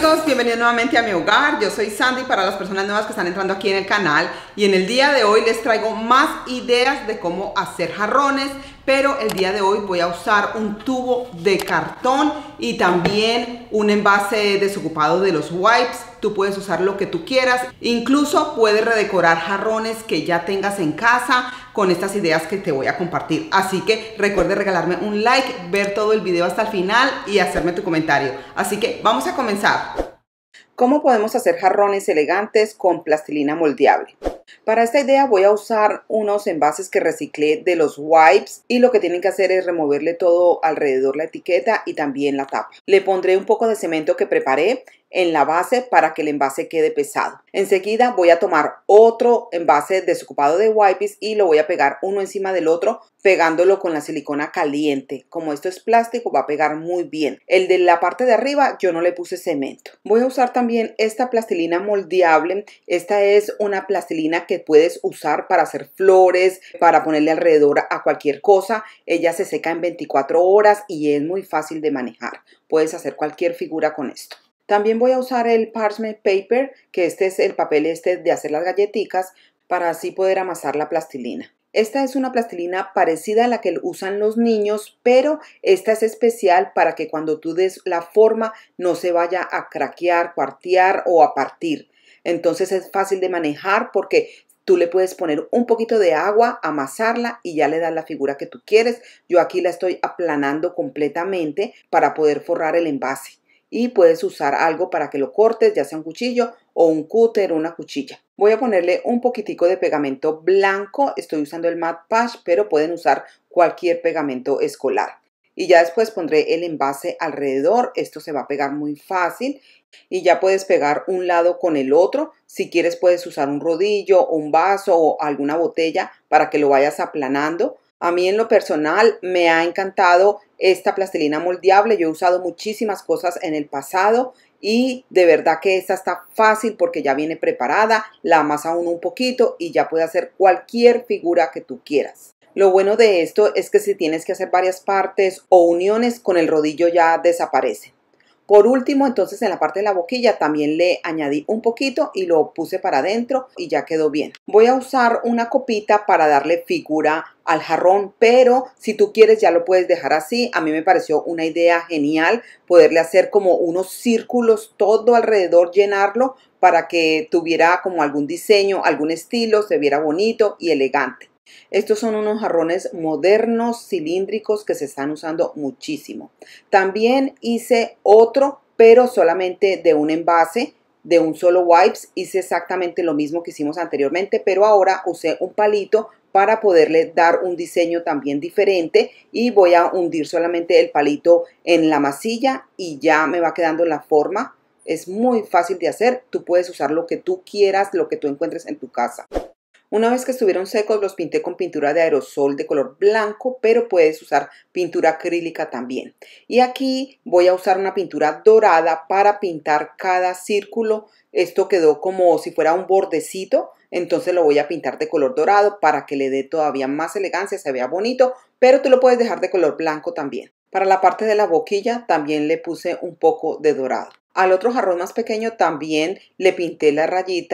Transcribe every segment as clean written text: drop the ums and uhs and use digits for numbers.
amigos, bienvenidos nuevamente a mi hogar. Yo soy Sandy para las personas nuevas que están entrando aquí en el canal, y en el día de hoy les traigo más ideas de cómo hacer jarrones, pero el día de hoy voy a usar un tubo de cartón y también un envase desocupado de los wipes. Tú puedes usar lo que tú quieras, incluso puedes redecorar jarrones que ya tengas en casa con estas ideas que te voy a compartir. Así que recuerda regalarme un like, ver todo el video hasta el final y hacerme tu comentario. Así que vamos a comenzar. ¿Cómo podemos hacer jarrones elegantes con plastilina moldeable? Para esta idea voy a usar unos envases que reciclé de los wipes, y lo que tienen que hacer es removerle todo alrededor, la etiqueta y también la tapa. Le pondré un poco de cemento que preparé en la base para que el envase quede pesado. Enseguida voy a tomar otro envase desocupado de wipes y lo voy a pegar uno encima del otro, pegándolo con la silicona caliente. Como esto es plástico, va a pegar muy bien. El de la parte de arriba yo no le puse cemento. Voy a usar también esta plastilina moldeable. Esta es una plastilina que puedes usar para hacer flores, para ponerle alrededor a cualquier cosa. Ella se seca en 24 horas y es muy fácil de manejar. Puedes hacer cualquier figura con esto. También voy a usar el parchment paper, que este es el papel de hacer las galletitas, para así poder amasar la plastilina. Esta es una plastilina parecida a la que usan los niños, pero esta es especial para que cuando tú des la forma no se vaya a craquear, cuartear o a partir. Entonces es fácil de manejar porque tú le puedes poner un poquito de agua, amasarla y ya le das la figura que tú quieres. Yo aquí la estoy aplanando completamente para poder forrar el envase. Y puedes usar algo para que lo cortes, ya sea un cuchillo o un cúter o una cuchilla. Voy a ponerle un poquitico de pegamento blanco. Estoy usando el Matte Patch, pero pueden usar cualquier pegamento escolar. Y ya después pondré el envase alrededor. Esto se va a pegar muy fácil. Y ya puedes pegar un lado con el otro. Si quieres puedes usar un rodillo, un vaso o alguna botella para que lo vayas aplanando. A mí en lo personal me ha encantado esta plastilina moldeable. Yo he usado muchísimas cosas en el pasado y de verdad que esta está fácil porque ya viene preparada, la amasa uno un poquito y ya puede hacer cualquier figura que tú quieras. Lo bueno de esto es que si tienes que hacer varias partes o uniones, con el rodillo ya desaparece. Por último, entonces en la parte de la boquilla también le añadí un poquito y lo puse para adentro y ya quedó bien. Voy a usar una copita para darle figura al jarrón, pero si tú quieres ya lo puedes dejar así. A mí me pareció una idea genial poderle hacer como unos círculos todo alrededor, llenarlo para que tuviera como algún diseño, algún estilo, se viera bonito y elegante. Estos son unos jarrones modernos, cilíndricos, que se están usando muchísimo. También hice otro, pero solamente de un envase, de un solo wipes. Hice exactamente lo mismo que hicimos anteriormente, pero ahora usé un palito para poderle dar un diseño también diferente. Y voy a hundir solamente el palito en la masilla y ya me va quedando la forma. Es muy fácil de hacer. Tú puedes usar lo que tú quieras, lo que tú encuentres en tu casa. Una vez que estuvieron secos los pinté con pintura de aerosol de color blanco, pero puedes usar pintura acrílica también. Y aquí voy a usar una pintura dorada para pintar cada círculo. Esto quedó como si fuera un bordecito, entonces lo voy a pintar de color dorado para que le dé todavía más elegancia, se vea bonito, pero tú lo puedes dejar de color blanco también. Para la parte de la boquilla también le puse un poco de dorado. Al otro jarrón más pequeño también le pinté las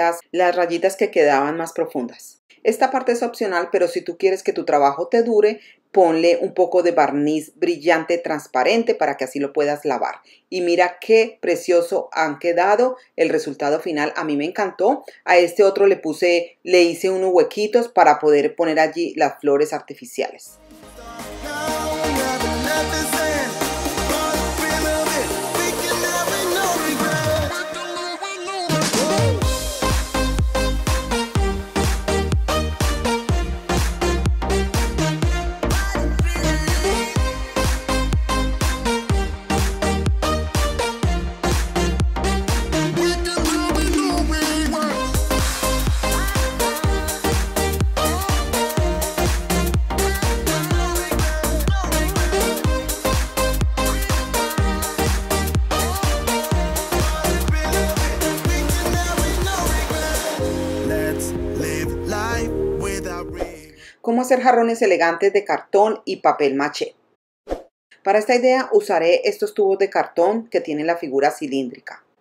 rayitas que quedaban más profundas. Esta parte es opcional, pero si tú quieres que tu trabajo te dure, ponle un poco de barniz brillante transparente para que así lo puedas lavar. Y mira qué precioso han quedado. El resultado final a mí me encantó. A este otro le hice unos huequitos para poder poner allí las flores artificiales. Cómo hacer jarrones elegantes de cartón y papel maché. Para esta idea usaré estos tubos de cartón que tienen la figura cilíndrica.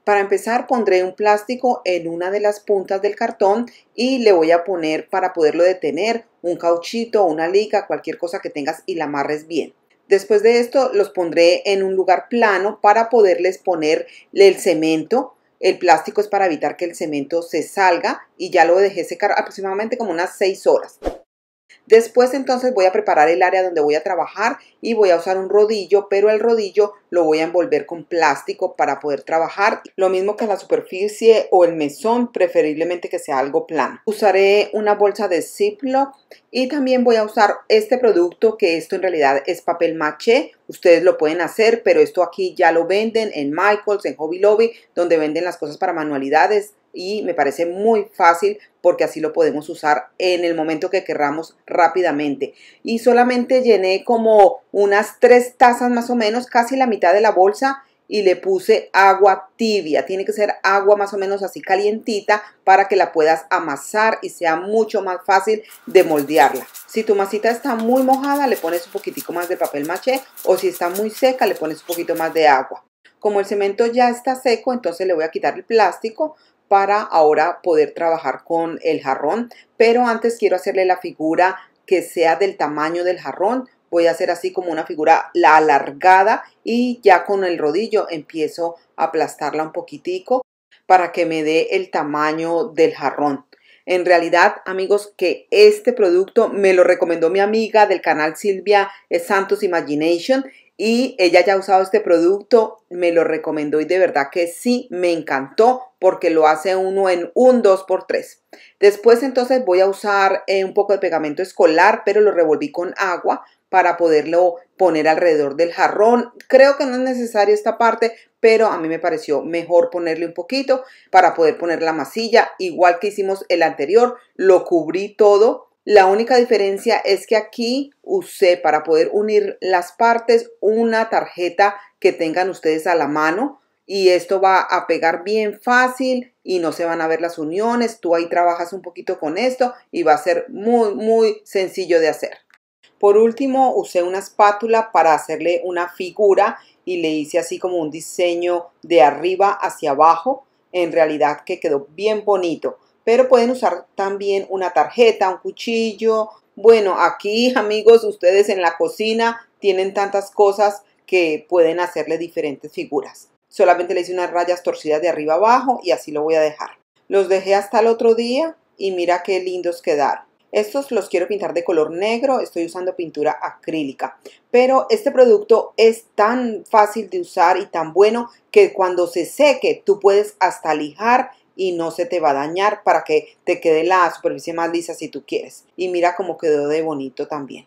Para empezar pondré un plástico en una de las puntas del cartón y le voy a poner, para poderlo detener, un cauchito, una liga, cualquier cosa que tengas y la amarres bien. Después de esto los pondré en un lugar plano para poderles poner el cemento. El plástico es para evitar que el cemento se salga y ya lo dejé secar aproximadamente como unas 6 horas. Después entonces voy a preparar el área donde voy a trabajar y voy a usar un rodillo, pero el rodillo lo voy a envolver con plástico para poder trabajar. Lo mismo que la superficie o el mesón, preferiblemente que sea algo plano. Usaré una bolsa de Ziploc y también voy a usar este producto, que esto en realidad es papel maché. Ustedes lo pueden hacer, pero esto aquí ya lo venden en Michaels, en Hobby Lobby, donde venden las cosas para manualidades. Y me parece muy fácil porque así lo podemos usar en el momento que querramos rápidamente. Y solamente llené como unas 3 tazas más o menos, casi la mitad de la bolsa, y le puse agua tibia. Tiene que ser agua más o menos así calientita para que la puedas amasar y sea mucho más fácil de moldearla. Si tu masita está muy mojada, le pones un poquitico más de papel maché, o si está muy seca, le pones un poquito más de agua. Como el cemento ya está seco, entonces le voy a quitar el plástico para ahora poder trabajar con el jarrón, pero antes quiero hacerle la figura que sea del tamaño del jarrón. Voy a hacer así como una figura alargada y ya con el rodillo empiezo a aplastarla un poquitico para que me dé el tamaño del jarrón. En realidad, amigos, que este producto me lo recomendó mi amiga del canal Silvia Santos Imagination y ella ya ha usado este producto, me lo recomendó y de verdad que sí, me encantó porque lo hace uno en un 2×3. Después entonces voy a usar un poco de pegamento escolar, pero lo revolví con agua para poderlo poner alrededor del jarrón. Creo que no es necesario esta parte, pero a mí me pareció mejor ponerle un poquito para poder poner la masilla. Igual que hicimos el anterior, lo cubrí todo. La única diferencia es que aquí usé, para poder unir las partes, una tarjeta que tengan ustedes a la mano. Y esto va a pegar bien fácil y no se van a ver las uniones. Tú ahí trabajas un poquito con esto y va a ser muy sencillo de hacer. Por último, usé una espátula para hacerle una figura y le hice así como un diseño de arriba hacia abajo. En realidad que quedó bien bonito. Pero pueden usar también una tarjeta, un cuchillo. Bueno, aquí, amigos, ustedes en la cocina tienen tantas cosas que pueden hacerle diferentes figuras. Solamente le hice unas rayas torcidas de arriba abajo y así lo voy a dejar. Los dejé hasta el otro día y mira qué lindos quedaron. Estos los quiero pintar de color negro, estoy usando pintura acrílica. Pero este producto es tan fácil de usar y tan bueno que cuando se seque tú puedes hasta lijar y no se te va a dañar, para que te quede la superficie más lisa si tú quieres. Y mira cómo quedó de bonito también.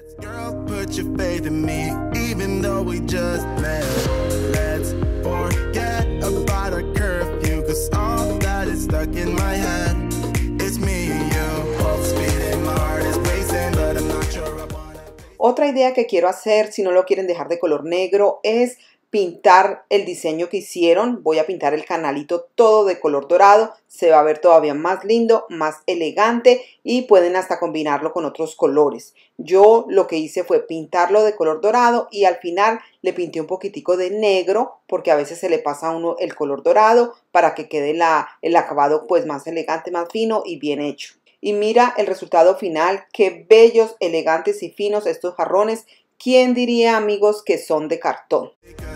Otra idea que quiero hacer, si no lo quieren dejar de color negro, es pintar el diseño que hicieron. Voy a pintar el canalito todo de color dorado. Se va a ver todavía más lindo, más elegante y pueden hasta combinarlo con otros colores. Yo lo que hice fue pintarlo de color dorado y al final le pinté un poquitico de negro porque a veces se le pasa a uno el color dorado para que quede el acabado pues más elegante, más fino y bien hecho. Y mira el resultado final, qué bellos, elegantes y finos estos jarrones. ¿Quién diría, amigos, que son de cartón?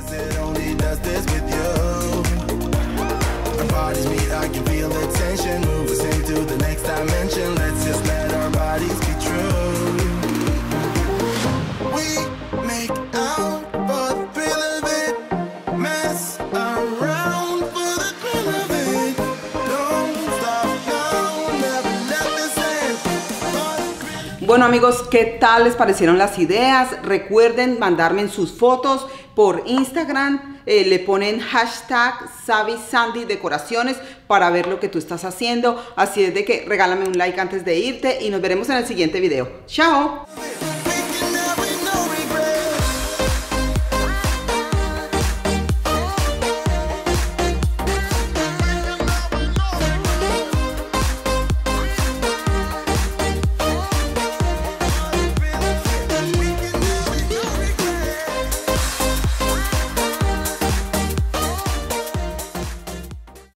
Bueno, amigos, ¿qué tal les parecieron las ideas? Recuerden mandarme sus fotos por Instagram, le ponen hashtag SavvySandy Decoraciones para ver lo que tú estás haciendo. Así es de que regálame un like antes de irte y nos veremos en el siguiente video. ¡Chao!